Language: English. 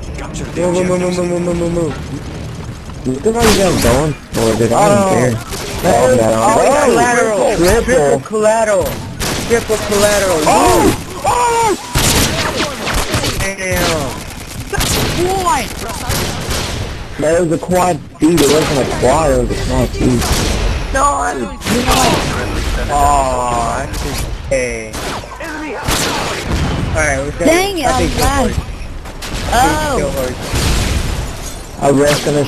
Move. You still how you guys going? Or did I don't care? Collateral! Triple collateral! Triple collateral! Oh! Damn! What? That was a quad feed, it wasn't a quad, it was a quad feed. Aw, that's just hey. Alright, we're Dang it, I'm last. Oh! I rest in a